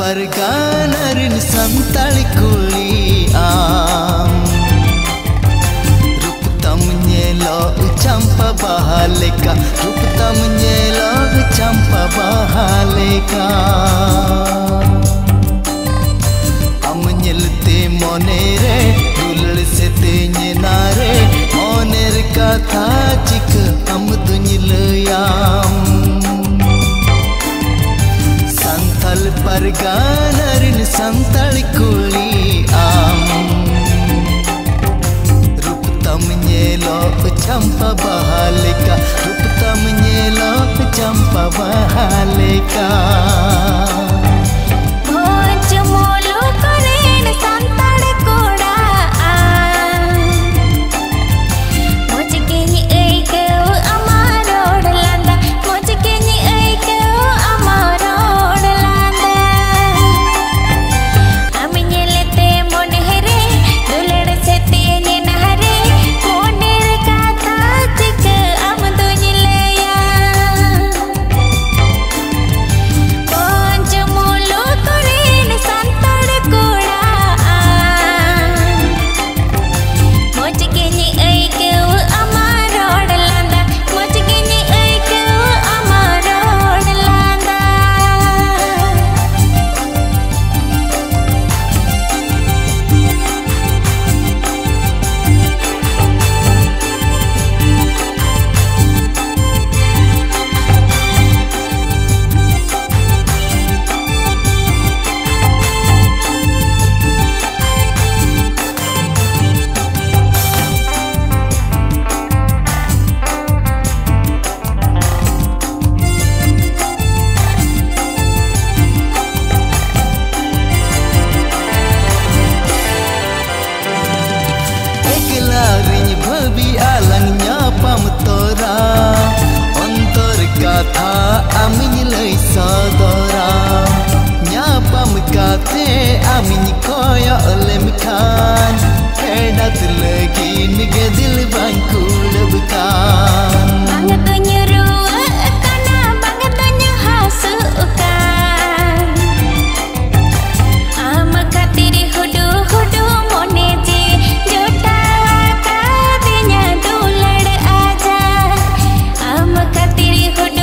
pargana rin santhali kuri rup tam nyelok campa bahaleka rup tam nyelok campa bahaleka am nyelte monere dulal sete nyenare moner katha chik am dunyilayam Santhal pargana rin santhali kuri rup tam nyelok campa bahaleka rup tam nyelok campa bahaleka Katha aminy lay sadora nyapam kate aminy koya olem khan kedat lagi nige dil bangku lebkan bangatnya ruwa kana bangatnya hasukan ama katiri hudu hudu moneji jota kadinya dulad aja ama katiri hudu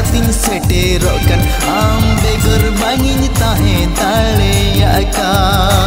Seterokan ambe gerbangin tahe tale ya ka